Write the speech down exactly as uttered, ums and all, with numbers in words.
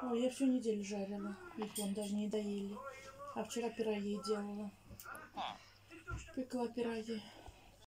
Ой, я всю неделю жарила. Их вон даже не доели. А вчера пироги делала. Пекла пироги.